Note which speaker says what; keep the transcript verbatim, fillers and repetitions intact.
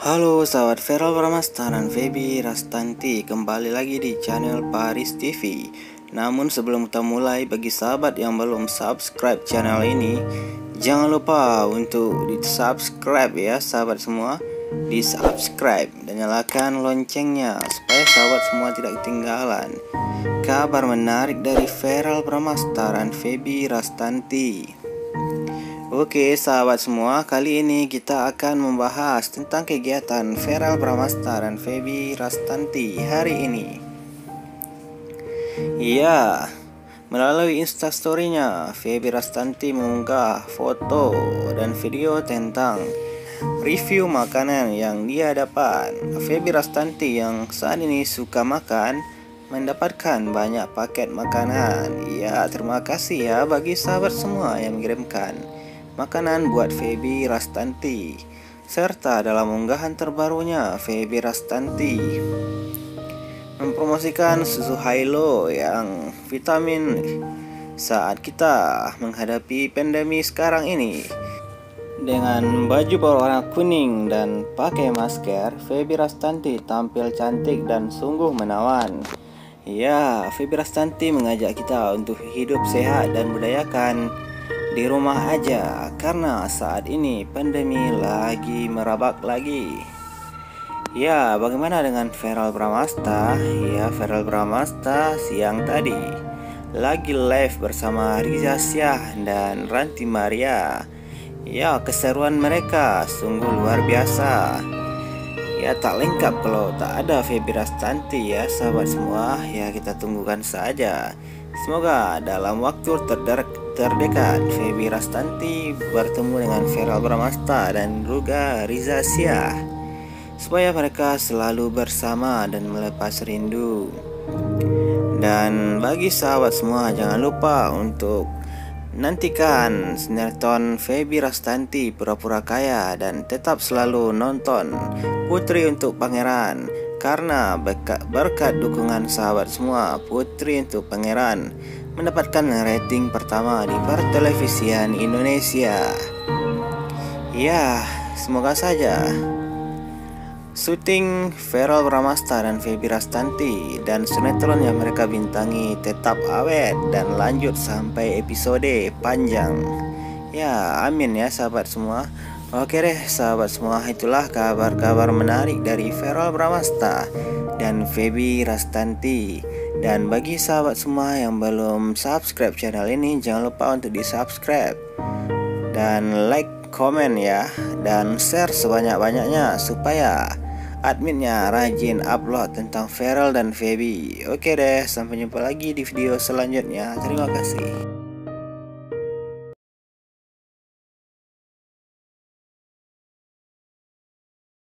Speaker 1: Halo sahabat Feral Bramasta dan Feby Rastanti, kembali lagi di channel Paris T V. Namun sebelum kita mulai, bagi sahabat yang belum subscribe channel ini, jangan lupa untuk di subscribe ya sahabat semua. Di subscribe dan nyalakan loncengnya supaya sahabat semua tidak ketinggalan kabar menarik dari Feral Bramasta dan Feby Rastanti. Oke sahabat semua, kali ini kita akan membahas tentang kegiatan Feral Bramasta dan Feby Rastanti hari ini. Ya, melalui instastorynya, Feby Rastanti mengunggah foto dan video tentang review makanan yang dia dapat. Feby Rastanti yang saat ini suka makan mendapatkan banyak paket makanan. Ya, terima kasih ya bagi sahabat semua yang mengirimkan makanan buat Feby Rastanti. Serta dalam unggahan terbarunya, Feby Rastanti mempromosikan susu Hilo yang vitamin saat kita menghadapi pandemi sekarang ini. Dengan baju berwarna kuning dan pakai masker, Feby Rastanti tampil cantik dan sungguh menawan. Ya, Feby Rastanti mengajak kita untuk hidup sehat dan budayakan di rumah aja, karena saat ini pandemi lagi merabak lagi. Ya, bagaimana dengan Feral Bramasta? Ya, Feral Bramasta siang tadi lagi live bersama Riza Syah dan Ranti Maria. Ya, keseruan mereka sungguh luar biasa. Ya, tak lengkap kalau tak ada Feby Rastanti ya sahabat semua. Ya, kita tunggukan saja. Semoga dalam waktu terdekat terdekat Feby Rastanti bertemu dengan Feral Bramasta dan juga Riza Syah, supaya mereka selalu bersama dan melepas rindu. Dan bagi sahabat semua, jangan lupa untuk nantikan sinetron Feby Rastanti Pura-Pura Kaya dan tetap selalu nonton Putri untuk Pangeran, karena berkat, berkat dukungan sahabat semua, Putri untuk Pangeran mendapatkan rating pertama di pertelevisian Indonesia. Ya, semoga saja syuting Feral Bramasta dan Feby Rastanti dan sinetron yang mereka bintangi tetap awet dan lanjut sampai episode panjang. Ya, amin ya sahabat semua. Oke deh sahabat semua, itulah kabar-kabar menarik dari Feral Bramasta dan Feby Rastanti. Dan bagi sahabat semua yang belum subscribe channel ini, jangan lupa untuk di subscribe dan like, komen ya, dan share sebanyak-banyaknya supaya adminnya rajin upload tentang Feral dan Feby. Oke deh, sampai jumpa lagi di video selanjutnya. Terima kasih.